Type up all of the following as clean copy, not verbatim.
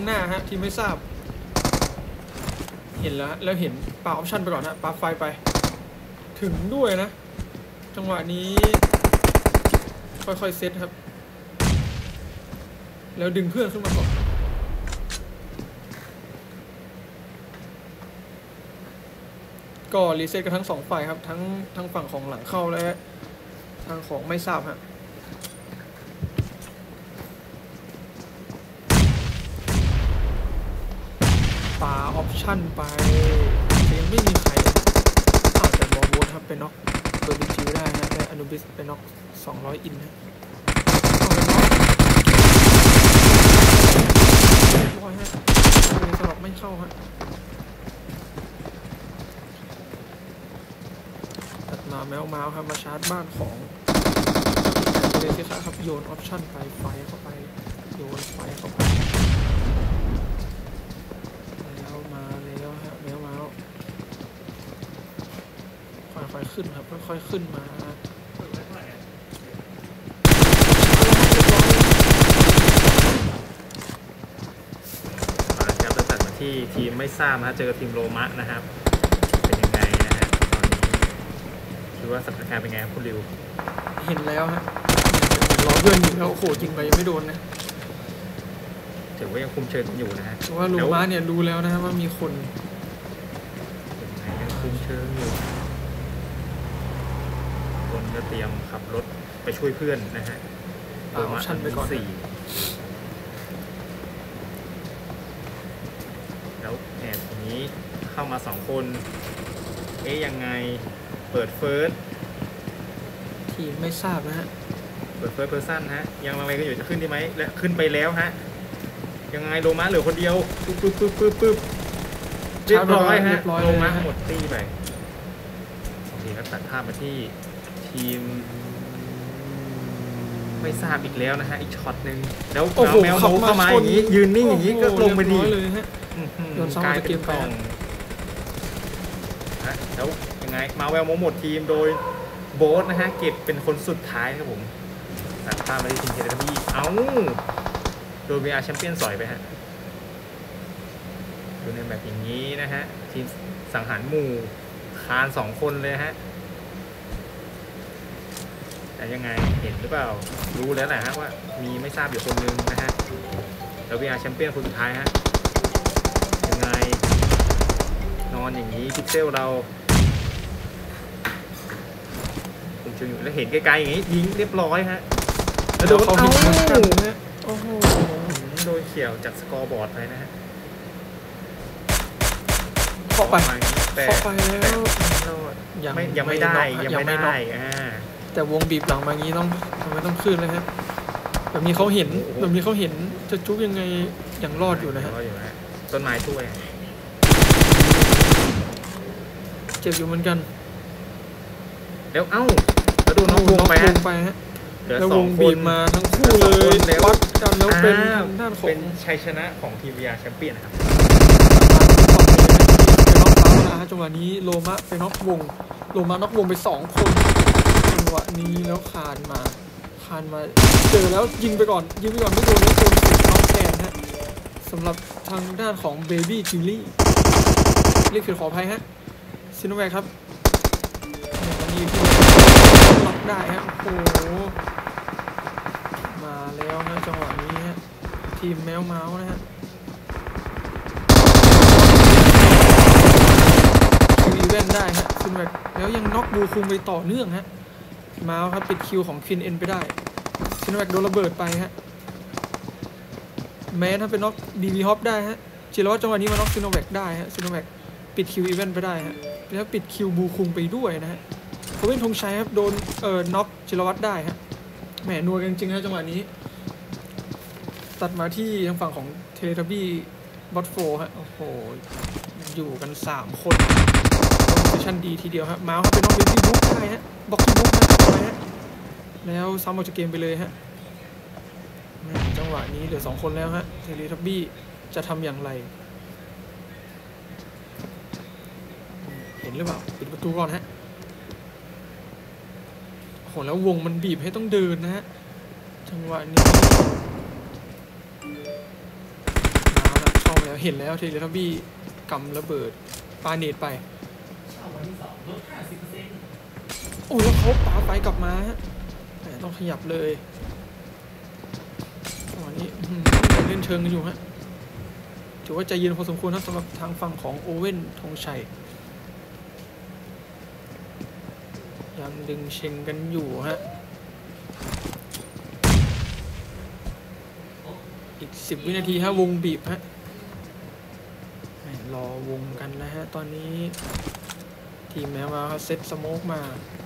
หน้าฮะทีมไม่ทราบเห็นแล้วเห็นปาออปชั่นไปก่อนฮะปาไฟไปถึงด้วยนะจังหวะนี้ค่อยๆเซตครับแล้วดึงเพื่อนขึ้นมาก่อนก็รีเซ็ตกันทั้งสองฝ่ายครับทั้งฝั่งของหลังเข้าและทางของไม่ทราบฮะปาออปชั่นไปยังไม่มีใครแต่บอลโวตครับเป็นน็อกเปิดบินจิวได้นะแต่อนุบิสเป็นน็อก200อินนะร้อยฮะสลับไม่เข้าฮะตัดมาแมวมาครับมาชาร์จบ้านของเลยสิครับโยนออปชั่นไปไฟเข้าไปโยนไฟเข้าไปแล้วมาแล้วฮะแมวมาค่อยๆขึ้นครับค่อยๆขึ้นมาที่ทีมไม่ทราบนะเจอทีมโรมะนะครับเป็นยังไงนะฮะตอนนี้คิดว่าสถานการณ์เป็นไงครับคุณริวเห็นแล้วฮะรอเพื่อนอยู่แล้วโอ้โหจริงไปยังไม่โดนนะถือว่ายังคุมเชิงอยู่นะฮะเพราะว่าโรมะเนี่ยรู้แล้วนะครับว่ามีคนยังคุมเชิงอยู่คนจะเตรียมขับรถไปช่วยเพื่อนนะฮะโรมะชั้นไปก่อนแล้วแอบอย่างนี้เข้ามา2คนยังไงเปิดเฟิร์สทีมไม่ทราบนะฮะเปิดเฟิร์สเพอร์ซันฮะยังลังเลกันอยู่จะขึ้นได้ไหมและขึ้นไปแล้วฮะยังไงโรมะเหลือคนเดียวปึ๊บเรียบร้อยฮะโรมะหมดตีไปโอเคก็ตัดภาพมาที่ทีมไม่ทราบอีกแล้วนะฮะอีกช็อตหนึ่งแล้วแมวเข้ามาอย่างนี้ยืนนิ่งอย่างนี้ก็ลงไปดีเลยฮะกลายเป็นกล่องนะแล้วยังไงมาแววหมดทีมโดยโบ๊ทนะฮะเก็บเป็นคนสุดท้ายครับผมตัดภาพมาที่ทีมเทเลทับบี้โดย VR แชมเปี้ยนสอยไปฮะดูในแบบอย่างนี้นะฮะทีมสังหารหมู่คาน2คนเลยฮะแต่ยังไงเห็นหรือเปล่ารู้แล้วแหละฮะว่ามีไม่ทราบอยู่คนนึงนะฮะแล้ว VR แชมเปี้ยนคนสุดท้ายฮะยังไงนอนอย่างนี้พิกเซลเราผมเชื่ออยู่แล้วเห็นไกลๆอย่างนี้ยิงเรียบร้อยฮะแล้วโดนเขาหินกันนะโอ้โหโดนเขี่ยวจากสกอร์บอร์ดไปนะฮะเข้าไปแล้วยังไม่ได้แต่วงบีบหลังมางี้ต้องทำไมต้องขึ้นเลยฮะแบบนี้เขาเห็นจะจุ๊บยังไงยังรอดอยู่นะฮะต้นไม้ช่วยเจ็บอยู่เหมือนกันแล้วแล้วดูน้องวงไปฮะแล้ววงบีบมาทั้งคู่เลยวัดกันแล้วเป็นด้านของชัยชนะของทีม VR แชมเปี้ยนนะครับจังหวะนี้โรมะไปน็อกวงโรมะน็อกวงไป2คนจังหวะนี้แล้วคานมาเจอแล้วยิงไปก่อนไม่โดนแล้วโดนน็อกแทนฮะสำหรับทางด้านของเบบี้จิลลี่เรียกผิดขออภัยฮะซิโนแวคครับวันนี้ที่น็อกได้ฮะโอ้โหมาแล้วนะจังหวะนี้ฮะทีมแมวเมาส์นะฮะอีเวนต์ได้ฮะซิโนแวคแล้วยังน็อกบูคุงไปต่อเนื่องฮะเมาส์ครับปิดคิวของควินเอ็นไปได้ซิโนแวคโดนระเบิดไปฮะแม้ถ้าเป็นน็อกดีวีฮอปได้ฮะจิโร่จังหวะนี้มาน็อกซิโนแวคได้ฮะซิโนแวคปิดคิวอีเวนต์ไปได้ฮะแล้วปิดคิวบูคุงไปด้วยนะฮะเขาเป็นธงชัยครับโดนน็อกจิโร่วัตได้ฮะแหมนัวกันจริงๆนะจังหวะนี้ตัดมาที่ทางฝั่งของเทเลทับบี้บอทโฟฮะโอ้โหอยู่กัน3คนโพซิชั่นดีทีเดียวฮะเมาส์เป็นน็อกเบบี้บุ๊กได้ฮะบอกที่บุ๊กนะฮะแล้วซ้ำออกจากเกมไปเลยฮะจังหวะนี้เหลือ2คนแล้วฮะเทเลทับบี้จะทำอย่างไรเห็นหรือเปล่าปิดประตูก่อนฮะโอ้โหแล้ววงมันบีบให้ต้องเดินนะฮะจังหวะนี้มาแล้วเข้ามาแล้วเห็นแล้วเทเลทับบี้กำระเบิดปาเนตไปโอ้แล้วเขาปาไฟกลับมาฮะต้องขยับเลยตอนนี้เล่นเชิงกันอยู่ฮะถือว่าใจเย็นพอสมควรนะสำหรับทางฝั่งของโอเว่นธงชัยยังดึงเชงกันอยู่ฮะอีก10 วินาทีฮะวงบีบฮะรอวงกันนะฮะตอนนี้ทีมแม้ว่าเขาเซตสโมกมา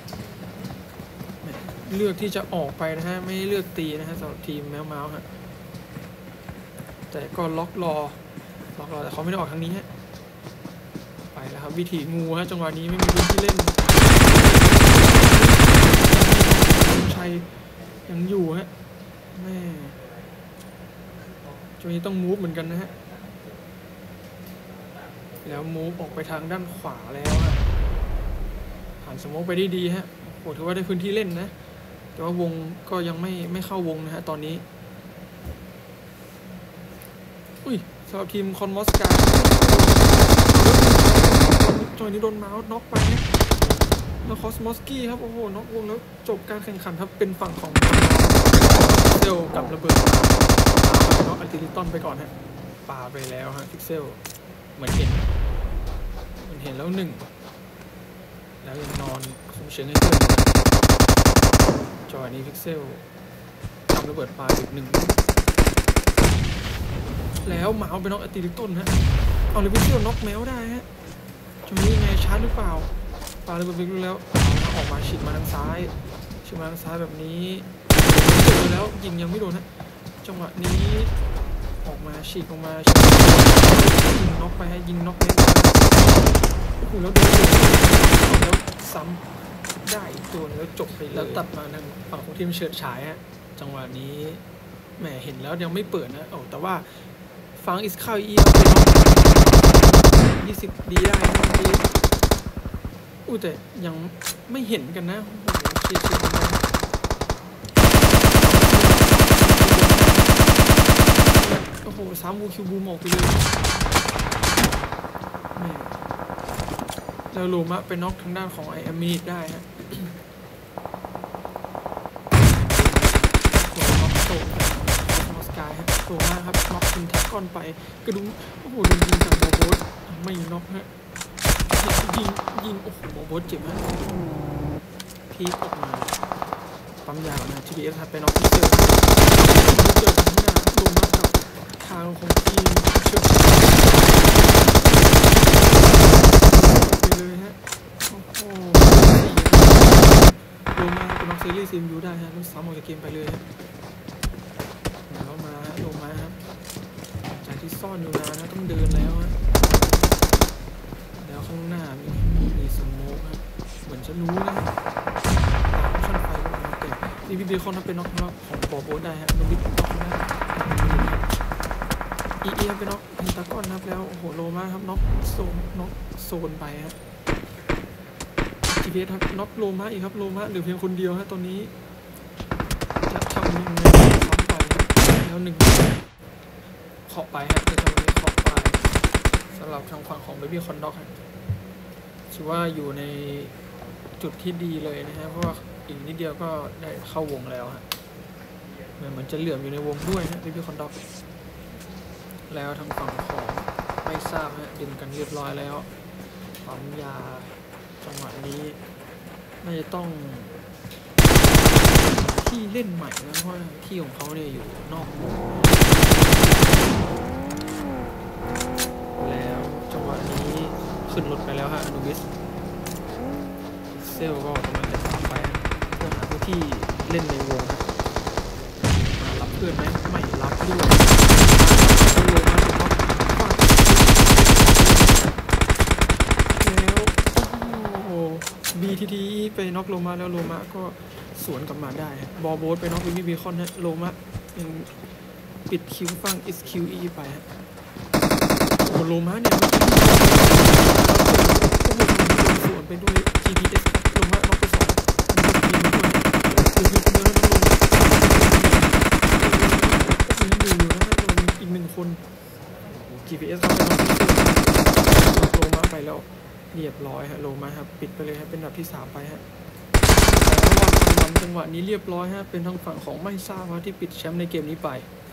เลือกที่จะออกไปนะฮะไม่เลือกตีนะฮะสำหรับทีมแมวเมาส์ฮะแต่ก็ล็อกรอแต่เขาไม่ได้ออกทางนี้ฮะไปแล้วครับวิถีงูฮะจังหวะนี้ไม่มีพื้นที่เล่นชัยยังอยู่ฮะแม่จังหวะนี้ต้องมูฟเหมือนกันนะฮะแล้วมูฟออกไปทางด้านขวาแล้วฮะผ่านสโมกไปได้ดีฮะโหถือว่าได้พื้นที่เล่นนะแต่ว่าวงก็ยังไม่เข้าวงนะฮะตอนนี้อุ้ยสำหรับทีมคอนมอสกาจอยนี้โดนเมาส์น็อกไปนะแล้วคอสมอสกี้ครับโอ้โหน็อกวงแล้วจบการแข่งขันครับเป็นฝั่งของเซลกับระเบิดน็อกอัลติลิตันไปก่อนฮะปาไปแล้วฮะพิกเซลเหมือนเห็นแล้วหนึ่งแล้วยังนอนคุมเชิงให้เพื่อนจอยนี้พิกเซลทำระเบิดปาอีก1แล้วเมาส์ไปน็อกอัลติลิตันฮะเอาเลยพิกเซลน็อกแมวได้ฮะจะมีไงชาร์จหรือเปล่าปาระเบิดไปแล้วออกมาฉีดมาทางซ้ายแบบนี้เจอแล้วยิงยังไม่โดนฮะจังหวะนี้ออกมาฉีกออกมายิงน็อกไปให้ยิงน็อกเล่นโอ้โหแล้วโดนแล้วซ้ำได้อีกตัวแล้วจบไปแล้วตัดมาทางฝั่งของทีมเฉิดฉายฮะจังหวะนี้แหมเห็นแล้วยังไม่เปิดนะโอ้แต่ว่าฟังอิสคาวอีไปน็อก20 ดีได้นะดีอู้แต่ยังไม่เห็นกันนะโอ้โหเชียร์โอ้โห3 วูคิวบูมออกไปเลยแล้วลูมะไปน็อกทางด้านของไอแอมมินิได้ฮะน็อกโซมอสกายฮะโซมากครับน็อกทีมแท็กก้อนไปกระดุมโอ้โหโดนยิงจากโบโบสไม่น็อกฮะยิงโอ้โหโบโบสเจ็บฮะพีคออกมาปั๊มยาวนะ TBS ไปน็อกที่เจอทางหน้าลูมะกับทางของทีมเชิญซีรีส์ซีมยูได้ฮะต้องซ้ำออกจากเกมไปเลยฮะแล้วมาลงมาครับจากที่ซ่อนอยู่นานนะต้องเดินแล้วฮะแล้วข้างหน้ามีสโมกฮะเหมือนจะรู้นะชั้นไฟก็มาแต่นี่พี่เบคอนเป็นน็อกของบอโบได้ฮะมันบิ๊กน็อกนะอีเอเป็นน็อกเพนตากอนครับแล้วโอ้โหโลมาครับน็อกโซนไปฮะTBS ครับน็อกโลมาอีกครับโลมาเหลือเพียงคนเดียวฮะตอนนี้จะทำยังไงซ้ำไปแล้ว1เคาะไปฮะจะทำยังไงเคาะไปสำหรับทางฝั่งของเบบี้คอนด็อกฮะถือว่าอยู่ในจุดที่ดีเลยนะฮะเพราะว่าอีกนิดเดียวก็ได้เข้าวงแล้วฮะเหมือนจะเหลื่อมอยู่ในวงด้วยฮะเบบี้คอนด็อกแล้วทางฝั่งของไม่ทราบฮะดึงกันเรียบร้อยแล้วปั๊มยาจังหวะนี้น่าจะต้องที่เล่นใหม่นะเพราะที่ของเขาเนี่ยอยู่นอกวงแล้วจังหวะนี้ขึ้นรถไปแล้วฮะอนุบิสเซลก็กำลังจะตามไปเพื่อหาพื้นที่เล่นในวงรับเพื่อนไหมไม่รับด้วยลงมาถึงน็อกBTT ไปน็อกโลมาแล้วโลมาก็สวนกลับมาได้บอโบสไปน็อกวิบีคอนฮะโลมายังปิดคิวฟัง SQE ไปฮะโอ้โลมาเนี่ยสวนไปด้วย GPS โลมาน็อกไป2ทีมด้วยอยู่นะโดนอีก1 คน GPS เราไปโลมาไปแล้วเรียบร้อยฮะโลมาครับปิดไปเลยครับเป็นอันดับที่3ไปฮะแต่ว่าจังหวะนี้เรียบร้อยฮะเป็นทางฝั่งของไม่ทราบว่าที่ปิดแชมป์ในเกมนี้ไป